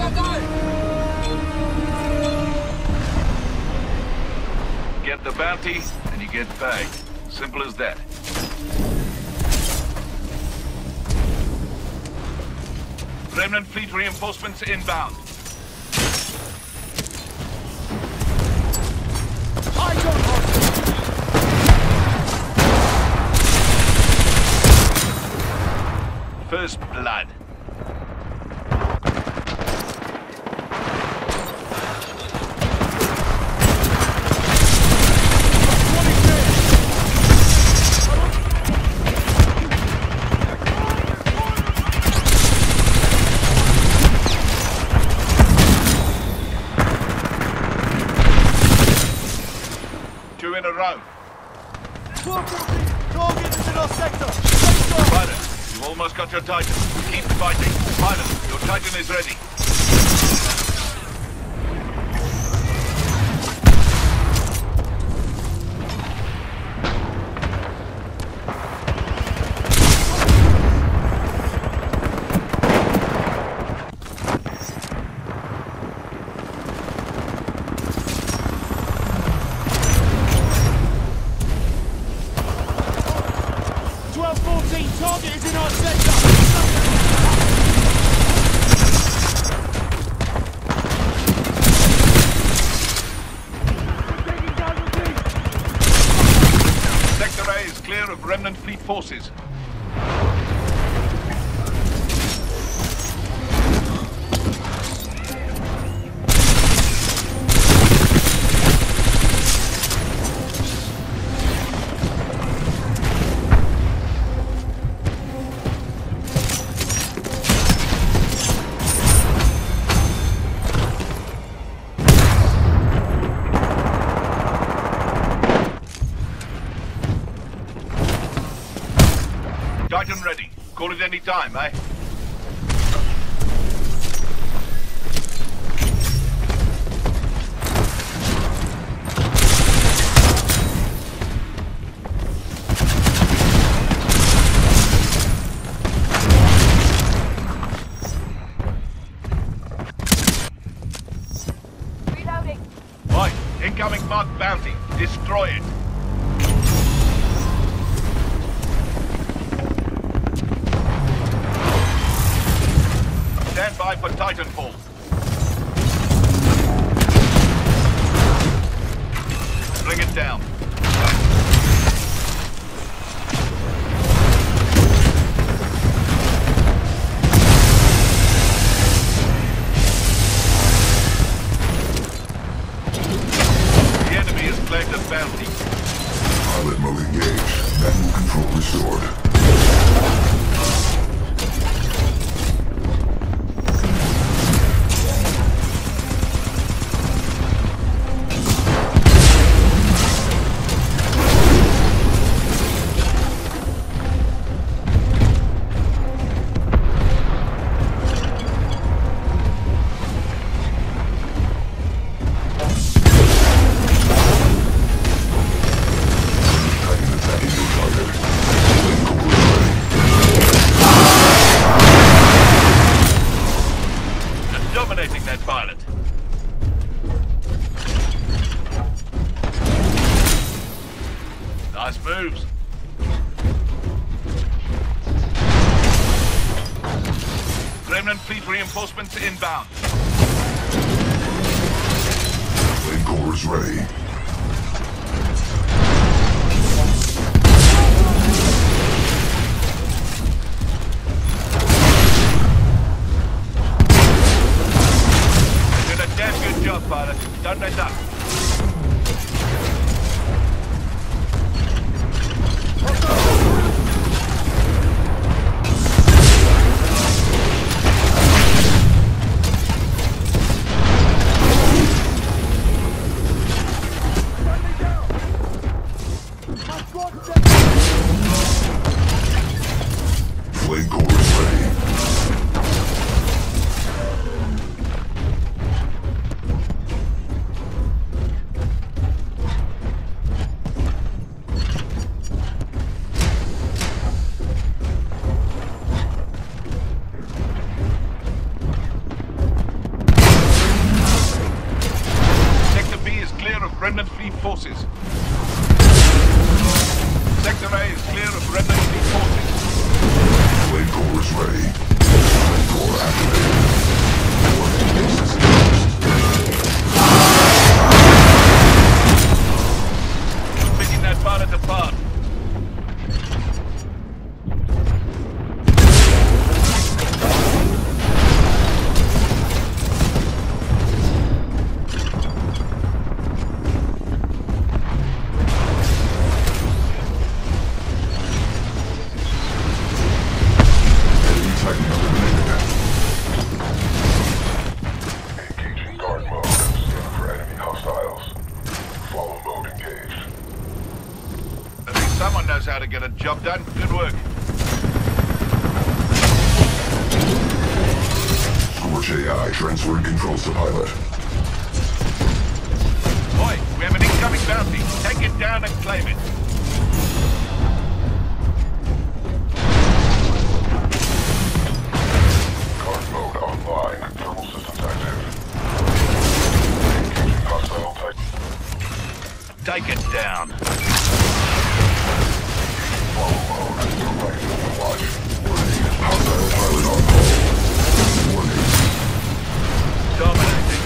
Get the bounty, and you get bagged. Simple as that. Remnant fleet reinforcements inbound. First blood. Two in a row. Target is in our sector. Pilot, you've almost got your Titan. Keep fighting. Pilot, your Titan is ready. Target is in our sector! Sector A is clear of remnant fleet forces. Titan ready. Call it any time, eh? Reloading. Right, incoming marked bounty. Destroy it. Stand by for Titanfall. Bring it down. The enemy has claimed a bounty. Pilot mode engaged. Manual control restored. Dominating that pilot. Nice moves. Remnant fleet reinforcements inbound. Flame core is ready. Damn good job, pilot. Don't let up. Flame core is ready. forces. Sector A is clear of remnant fleet forces. Blade core is ready. Blade core activated. Warning, bases engaged. Picking that pilot apart. Someone knows how to get a job done. Good work. Scorch AI transferring controls to pilot. Boy, we have an incoming bounty. Take it down and claim it. Guard mode online. Thermal systems active. Engaging hostile Titan. Take it down. Follow mode. Direct watch. Warning. Hostile pilot on hold. Warning. Dominating.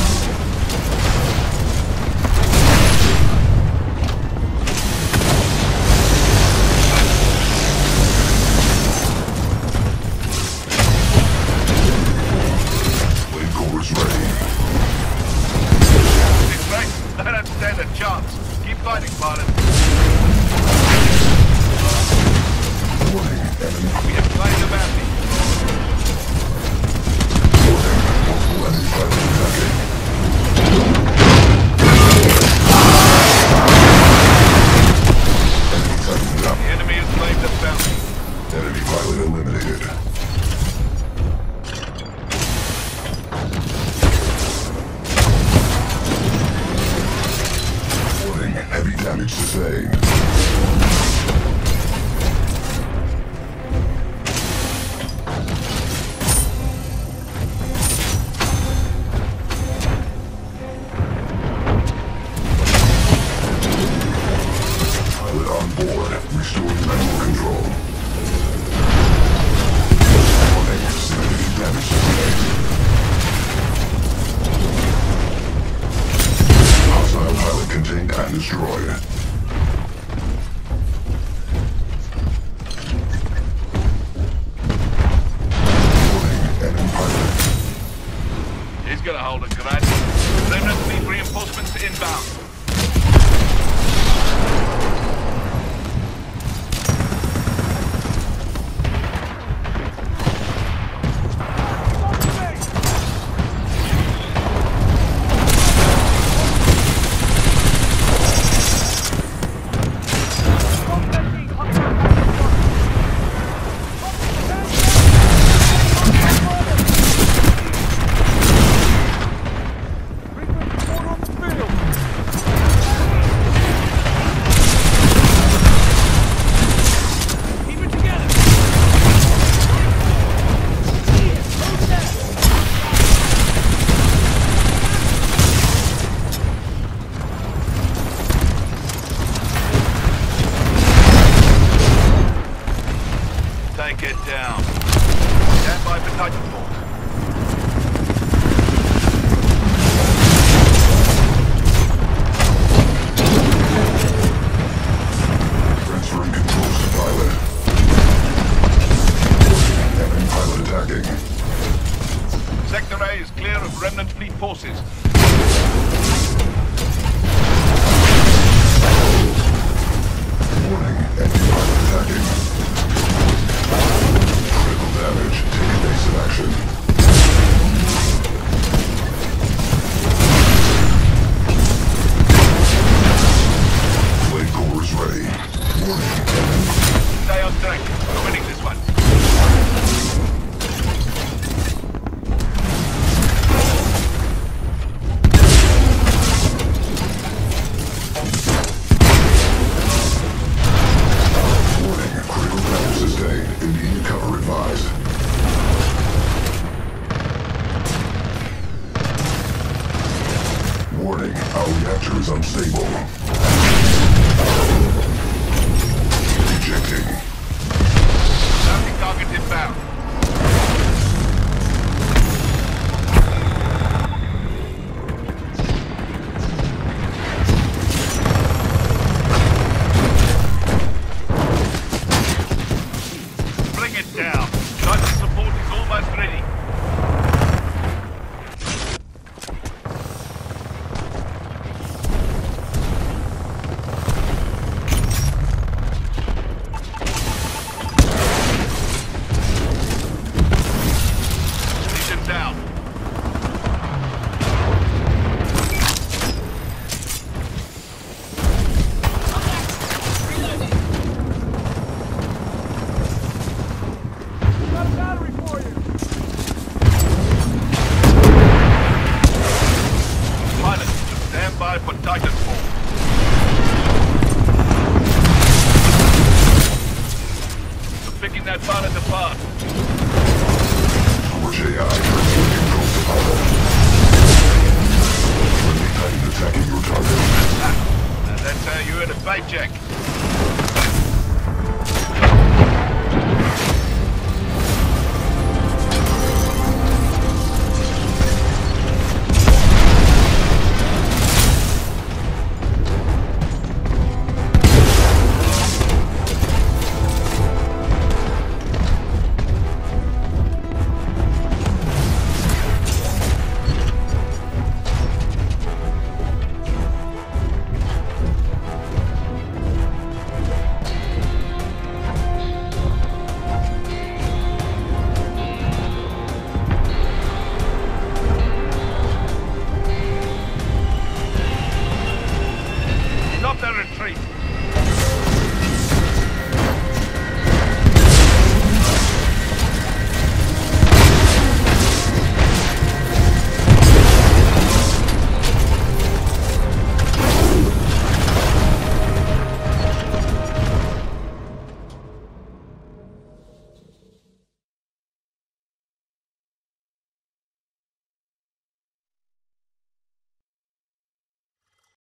Blade core is ready. It's great. They don't stand a chance. Keep fighting, pilot. Warning. Enemy. We have claimed the bounty. Warning. Multiple enemy pilots attacking. Enemy Titan down. The enemy has claimed the bounty. Enemy pilot eliminated. Warning. Heavy damage sustained. Pilot on board, restoring manual control. Warning, significant damage sustained. Hostile pilot contained and destroyed. Warning, enemy pilot. He's got a hold of Grad. Remnant fleet reinforcements inbound. Take it down. Stand by for Titanfall. Transferring controls to pilot. Enemy pilot attacking. Sector A is clear of remnant fleet forces. Warning, enemy pilot attacking. Critical damage. Take evasive action. Blade core is ready. Warning, enemy. Stay on track. We're winning this one. Warning, critical damage sustained. Immediate cover advised. Our reactor is unstable. Ejecting. Bounty target inbound. Bring it down. Titan support is almost ready. Down. Got a battery for you. Pilot, stand by for Titanfall. We're picking that pilot apart. Scorch AI currently controls the pilot. Friendly Titan attacking your target. And that's how you earn a paycheck.